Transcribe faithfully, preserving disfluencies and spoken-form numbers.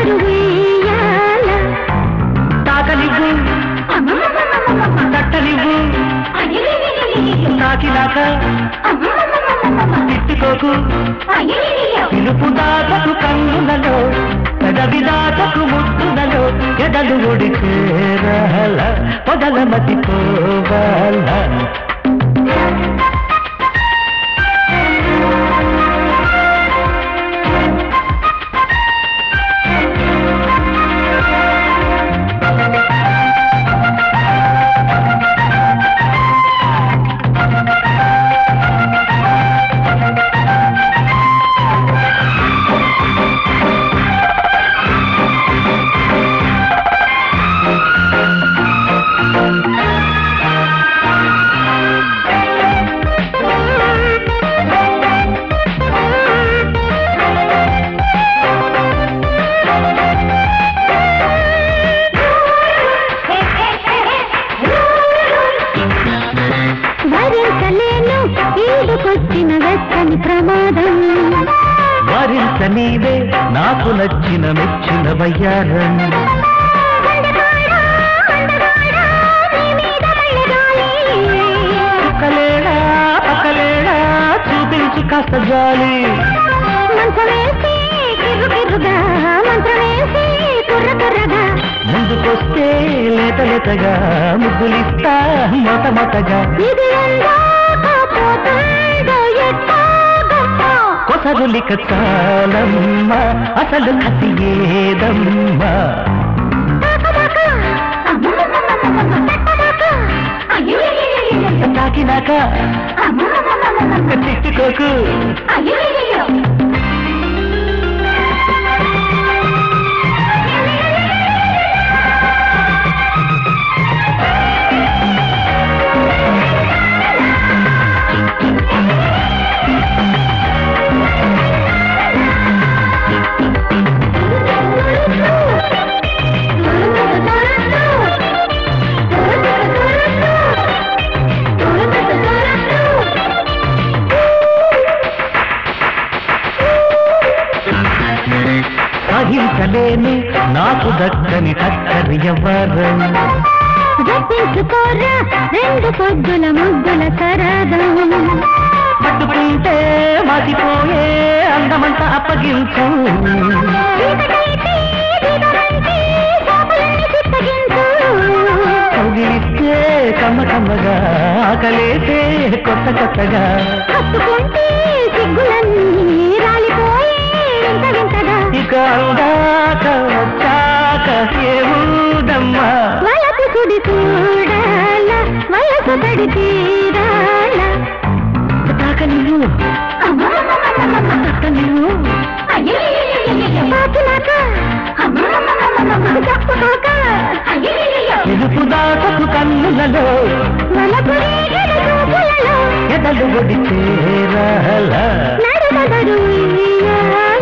నడమదరు ఉయ్యాల తాకనివ్వు తట్టనివ్వు తాకినాక తిట్టుకోకు పిలుపు దాతకు కన్నులలో పెదవి దాతకు ముద్దులలో ఎదలు ఒడి చేరాల పొదల మతిపోవాల ప్రమాదం వరించ నీవే నాకు నచ్చిన మెచ్చిన వయ్యారం పక్కలేడా పక్కలేడా చూపించు కాస్త జాలి మంచమేసి కిర్రుకిర్రుగా మంత్రమేసి కుర్ర కుర్రగా ముందుకొస్తే లేత లేతగా ముద్దులిస్తా మొత మొతగా ఇది కొసరులిక చాలమ్మా అసలు కసి ఏదమ్మా తాకినాక తిట్టుకోకు సహించలేను నాకు దక్కని టక్కరి ఎవరం జపించుకోరా రెండు పొద్దుల ముద్దుల సరదం పట్టుకుంటే మతిపోయే అందమంతా అప్పగించు కౌగిలిస్తే కమ్మ కమ్మగా ఆకలేసే కొత్త కొత్తగా హత్తుకుంటే సిగ్గులన్నీ రాలిపోయే వింత వింతగా ఇక అందాక వచ్చాక ఏముదమ్మా వలపు సుడి చూడాల వయసు తడి తీరాల తాకనివ్వు తట్టనివ్వు తాకినాక చెప్పుకోక పిలుపు దాతకు కన్నులలో వలపు రేగల చూపులలో ఎదలు ఒడి చేరాల నడమదరు ఉయ్యాల